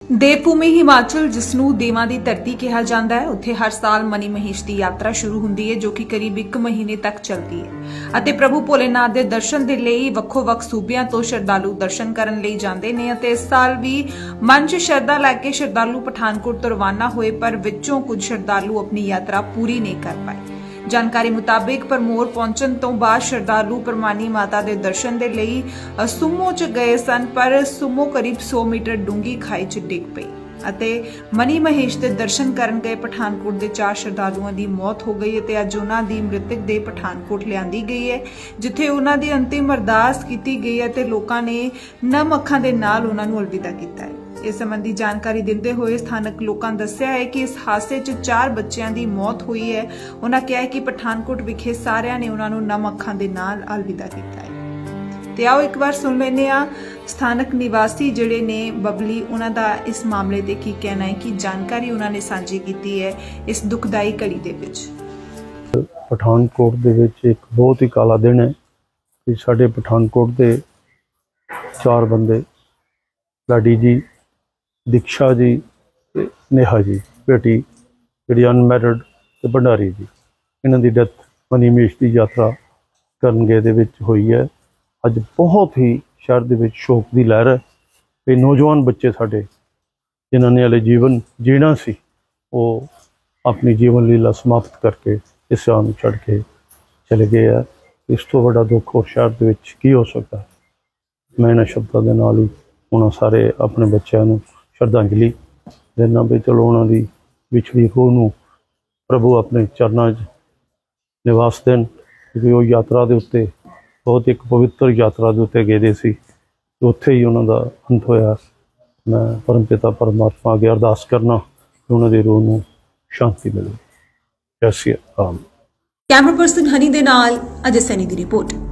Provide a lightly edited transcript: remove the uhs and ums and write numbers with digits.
देवभूमि हिमाचल जिसनूं देवां दी धरती कहा जाता है, उत्थे हर साल मनी महेश की यात्रा शुरू हुंदी है जो कि करीब 1 महीने तक चलती है अते प्रभु भोलेनाथ दे दर्शन दे लई वक्खो-वक्ख सूबियां तो श्रद्धालु दर्शन करन लई जांदे ने अते इस साल भी मन च श्रद्धा लैके श्रद्धालु पठानकोट तो रवाना होए पर विचों कुछ श्रद्धालु अपनी यात्रा पूरी नहीं कर पाए। जानकारी मुताबिक परमोर पहुंचण तो बाद श्रद्धालु परमानी माता के दर्शन के लिए सुमो च गए सन पर सुमो करीब 100 मीटर डूंगी खाई च डिग पई अते मनी महेश के दर्शन करन गए पठानकोट के 4 श्रद्धालुओं की मौत हो गई है। अज उन्हां दी मृतक देह पठानकोट लियांदी गई है जिथे उन्हां दी अंतिम अरदास की गई है ते लोकां ने नम अखां दे नाल उन्हां नूं अलविदा कीता है। इस संबंधी जानकारी देंदे हुए स्थानक लोगों ने दस्सिया है कि इस हादसे च 4 बच्चों की मौत हुई है। उन्होंने कहा है कि पठानकोट विखे सारिਆਂ ने उन्होंने नम अखां दे नाल अलविदा किया है। ते आओ एक बार सुन लेने आ स्थानक निवासी जिहड़े ने बबली उन्हां दा इस मामले ते की कहना है कि जानकारी उन्होंने सांझी की है इस दुखदाई घड़ी दे विच। पठानकोट दे विच एक बहुत ही काला दिन है कि साडे पठानकोट दे 4 बंदे लाडी जी, दीक्षा जी, नेहा जी बेटी जी अनमैरिड ते भंडारी जी, इन्हां दी डेथ मनी महेश की यात्रा करन गए दे विच हुई है। अज बहुत ही शहर दे विच शोक की लहर है कि नौजवान बच्चे साडे जिन्हां ने हले जीवन जीना सी वो अपनी जीवन लीला समाप्त करके इस जान छड़ के चले गए है। इस तो बड़ा दुख और शहर दे विच की हो सकता है। मैं इन्हां शब्दां दे नाल ही उन्हां सारे अपने बच्चों को श्रद्धांजलि देना भी चलो उन्होंने विछड़ी रूह नूं प्रभु अपने चरणों निवास देन क्योंकि वो यात्रा के उत्ते बहुत एक पवित्र यात्रा के उत्ते गए सी उत्थे ही उन्हों का अंत होया। मैं परम पिता परमात्मा अगे अरदास करना कि उन्होंने रूह नूं शांति मिले। जय श्री राम। कैमरा पर्सन हनी दे नाल अजय सैनी दी रिपोर्ट।